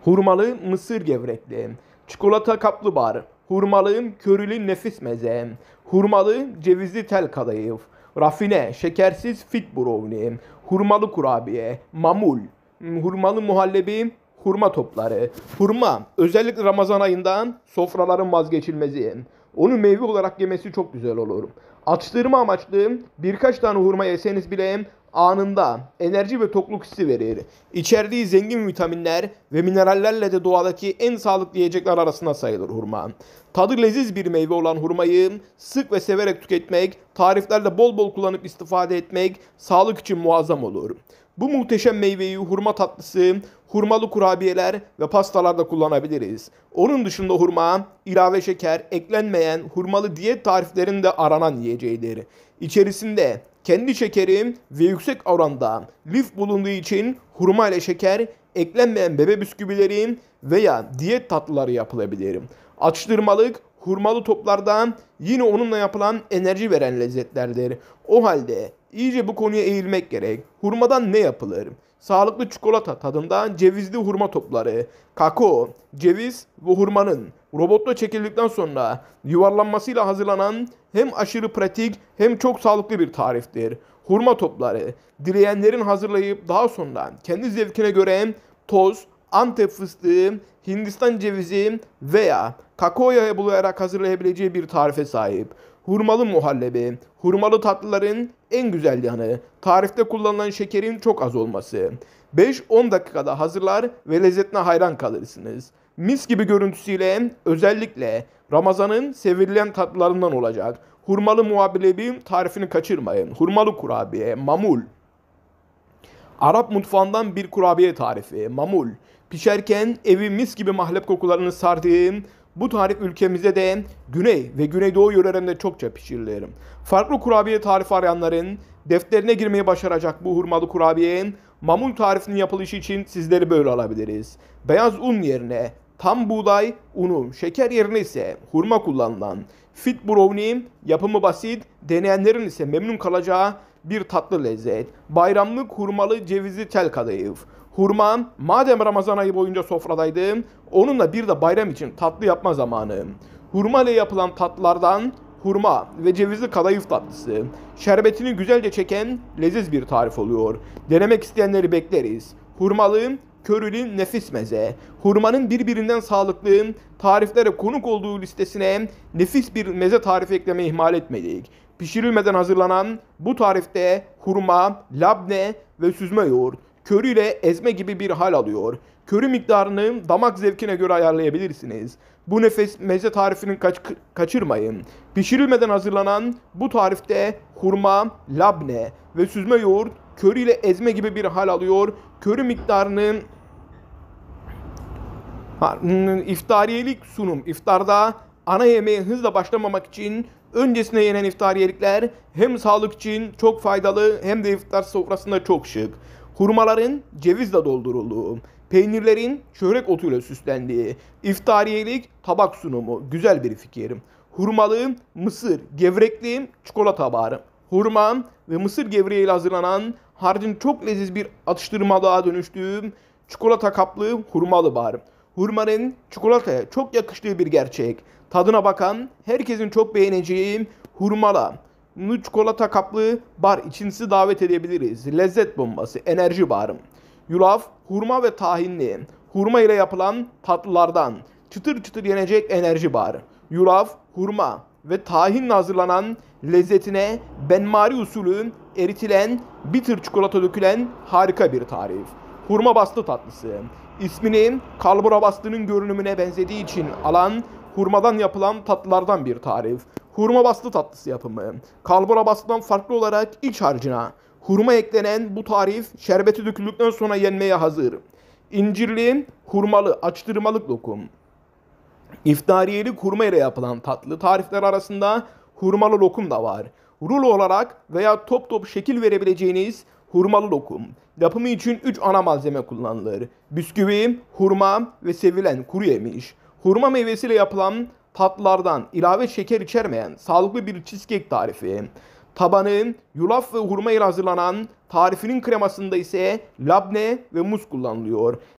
Hurmalı mısır gevrekli. Çikolata kaplı bar. Hurmalı körili nefis meze. Hurmalı cevizli tel kadayıf. Rafine şekersiz fit brownie. Hurmalı kurabiye. Mamul. Hurmalı muhallebi. Hurma topları. Hurma özellikle Ramazan ayında sofraların vazgeçilmezi. Onu meyve olarak yemesi çok güzel olur. Atıştırma amaçlı birkaç tane hurma yeseniz bile anında enerji ve tokluk hissi verir. İçerdiği zengin vitaminler ve minerallerle de doğadaki en sağlıklı yiyecekler arasında sayılır hurma. Tadı leziz bir meyve olan hurmayı sık ve severek tüketmek, tariflerde bol bol kullanıp istifade etmek sağlık için muazzam olur. Bu muhteşem meyveyi hurma tatlısı, hurmalı kurabiyeler ve pastalarda kullanabiliriz. Onun dışında hurma, ilave şeker, eklenmeyen hurmalı diyet tariflerinde aranan yiyeceğidir. İçerisinde kendi şekeri ve yüksek oranda lif bulunduğu için hurma ile şeker, eklenmeyen bebe bisküvileri veya diyet tatlıları yapılabilir. Atıştırmalık, hurmalı toplardan yine onunla yapılan enerji veren lezzetlerdir. O halde iyice bu konuya eğilmek gerek. Hurmadan ne yapılır? Sağlıklı çikolata tadında cevizli hurma topları, kakao, ceviz ve hurmanın robotla çekildikten sonra yuvarlanmasıyla hazırlanan hem aşırı pratik hem çok sağlıklı bir tariftir. Hurma topları, dileyenlerin hazırlayıp daha sonra kendi zevkine göre toz, Antep fıstığı, Hindistan cevizi veya kakaoya bulayarak hazırlayabileceği bir tarife sahip. Hurmalı muhallebi, hurmalı tatlıların en güzel yanı tarifte kullanılan şekerin çok az olması. 5-10 dakikada hazırlar ve lezzetine hayran kalırsınız. Mis gibi görüntüsüyle özellikle Ramazan'ın sevilen tatlılarından olacak. Hurmalı muhallebi tarifini kaçırmayın. Hurmalı kurabiye, mamul. Arap mutfağından bir kurabiye tarifi, mamul. Pişerken evi mis gibi mahlep kokularını sardığı bu tarif ülkemizde de Güney ve Güneydoğu yörelerinde çokça pişirilir. Farklı kurabiye tarifi arayanların defterine girmeyi başaracak bu hurmalı kurabiye, mamul tarifinin yapılışı için sizleri böyle alabiliriz. Beyaz un yerine tam buğday unu, şeker yerine ise hurma kullanılan fit brownie, yapımı basit, deneyenlerin ise memnun kalacağı bir tatlı lezzet. Bayramlık hurmalı cevizli tel kadayıf. Hurma madem Ramazan ayı boyunca sofradaydı, onunla bir de bayram için tatlı yapma zamanı. Hurma ile yapılan tatlılardan hurma ve cevizli kadayıf tatlısı. Şerbetini güzelce çeken leziz bir tarif oluyor. Denemek isteyenleri bekleriz. Hurmalı, körülü nefis meze. Hurmanın birbirinden sağlıklı tariflere konuk olduğu listesine nefis bir meze tarifi eklemeyi ihmal etmedik. Pişirilmeden hazırlanan bu tarifte hurma, labne ve süzme yoğurt, körü ile ezme gibi bir hal alıyor. Körü miktarını damak zevkine göre ayarlayabilirsiniz. Bu nefis meze tarifini kaçırmayın. Pişirilmeden hazırlanan bu tarifte hurma, labne ve süzme yoğurt, körü ile ezme gibi bir hal alıyor. Körü miktarını iftariyelik sunum. İftarda ana yemeğe hızla başlamamak için öncesine yenen iftariyelikler hem sağlık için çok faydalı hem de iftar sofrasında çok şık. Hurmaların cevizle doldurulduğu, peynirlerin çörek otuyla süslendiği, iftariyelik tabak sunumu güzel bir fikir. Hurmalı, mısır, gevrekli çikolata barı. Hurma ve mısır gevreğiyle hazırlanan harcın çok leziz bir atıştırmalığa dönüştüğü çikolata kaplı hurmalı bar. Hurmanın çikolataya çok yakıştığı bir gerçek. Tadına bakan herkesin çok beğeneceği hurmalı çikolata kaplı bar için sizi davet edebiliriz. Lezzet bombası, enerji barım. Yulaf, hurma ve tahinli. Hurma ile yapılan tatlılardan çıtır çıtır yenecek enerji bar. Yulaf, hurma ve tahinle hazırlanan lezzetine benmari usulü eritilen bitter çikolata dökülen harika bir tarif. Hurma bastı tatlısı. İsmini kalbura bastının görünümüne benzediği için alan hurmadan yapılan tatlılardan bir tarif. Hurma bastı tatlısı yapımı. Kalbura bastıdan farklı olarak iç harcına hurma eklenen bu tarif şerbeti döküldükten sonra yenmeye hazır. İncirli, hurmalı, açtırmalık lokum. İftariyelik hurma ile yapılan tatlı tarifler arasında hurmalı lokum da var. Rulo olarak veya top top şekil verebileceğiniz hurmalı lokum. Yapımı için 3 ana malzeme kullanılır. Bisküvi, hurma ve sevilen kuru yemiş. Hurma meyvesiyle yapılan tatlılardan ilave şeker içermeyen sağlıklı bir cheesecake tarifi. Tabanı yulaf ve hurma ile hazırlanan tarifinin kremasında ise labne ve muz kullanılıyor.